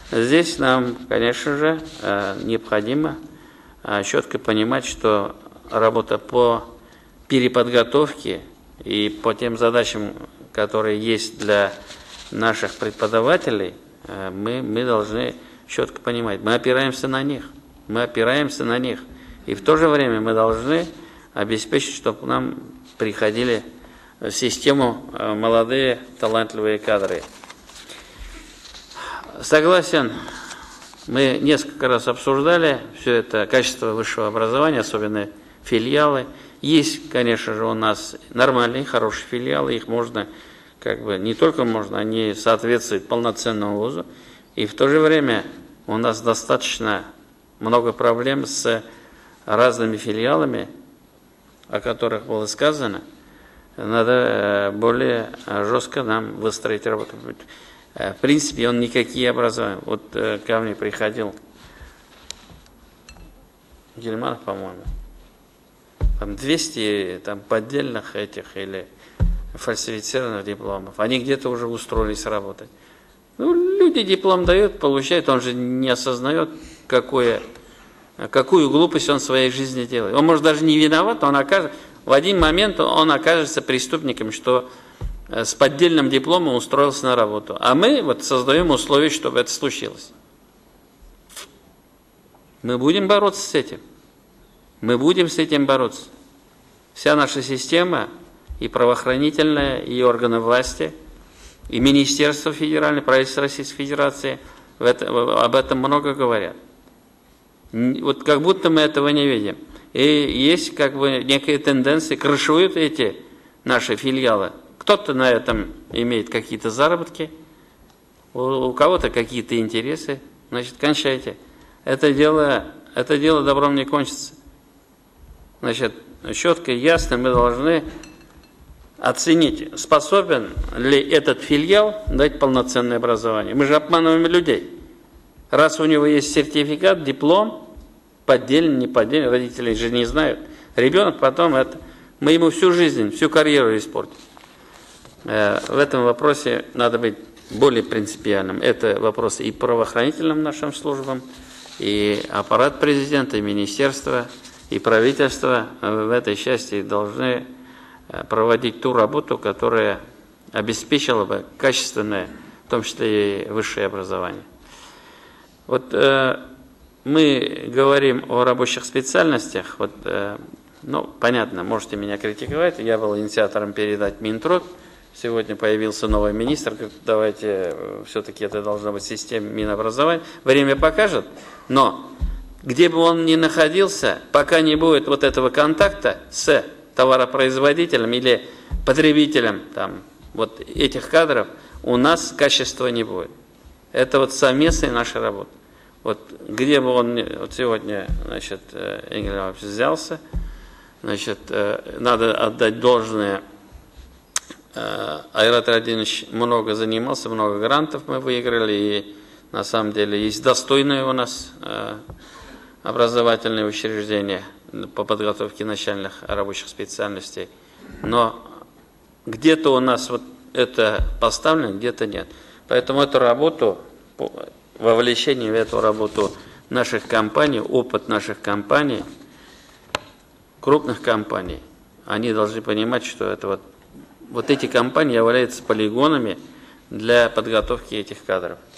Здесь нам, конечно же, необходимо четко понимать, что работа по переподготовке и по тем задачам, которые есть для наших преподавателей, мы должны четко понимать. Мы опираемся на них. И в то же время мы должны обеспечить, чтобы к нам приходили в систему молодые, талантливые кадры. Согласен, мы несколько раз обсуждали все это, качество высшего образования, особенно филиалы. Есть, конечно же, у нас нормальные, хорошие филиалы, их можно, не только можно, они соответствуют полноценному вузу. И в то же время у нас достаточно много проблем с разными филиалами, о которых было сказано. Надо более жестко нам выстроить работу. В принципе, он никакие образования. Вот ко мне приходил Гельманов, по-моему, там 200 поддельных или фальсифицированных дипломов. Они где-то уже устроились работать. Люди диплом дают, получают, он же не осознает, какую глупость он в своей жизни делает. Он, может, даже не виноват, в один момент он окажется преступником, что с поддельным дипломом устроился на работу. А мы создаем условия, чтобы это случилось. Мы будем бороться с этим. Мы будем с этим бороться. Вся наша система, и правоохранительная, и органы власти, и Министерство федеральное, правительство Российской Федерации об этом много говорят. Как будто мы этого не видим. И есть некие тенденции, крышуют эти наши филиалы. Кто-то на этом имеет какие-то заработки, у кого-то какие-то интересы. Значит, кончайте. Это дело добром не кончится. Значит, четко и ясно мы должны оценить, способен ли этот филиал дать полноценное образование. Мы же обманываем людей. Раз у него есть сертификат, диплом, поддельный, не поддельный, родители же не знают. Ребенок потом мы ему всю жизнь, всю карьеру испортим. В этом вопросе надо быть более принципиальным. Это вопросы и правоохранительным нашим службам, и аппарат президента, и министерство, и правительство в этой части должны проводить ту работу, которая обеспечила бы качественное, в том числе и высшее образование. Мы говорим о рабочих специальностях. Понятно, можете меня критиковать. Я был инициатором передать Минтруд. Сегодня появился новый министр, говорит, давайте, все-таки это должно быть система Минобразования. Время покажет, но где бы он ни находился, пока не будет этого контакта с товаропроизводителем или потребителем этих кадров, у нас качества не будет. Это совместная наша работа. Где бы он сегодня, Игорь Иванович взялся, надо отдать должное. Айрат Радинович много занимался, много грантов мы выиграли, и на самом деле есть достойные у нас образовательные учреждения по подготовке начальных рабочих специальностей. Но где-то у нас это поставлено, где-то нет. Поэтому эту работу, вовлечение в эту работу наших компаний, опыт наших компаний, крупных компаний, они должны понимать, что это эти компании являются полигонами для подготовки этих кадров.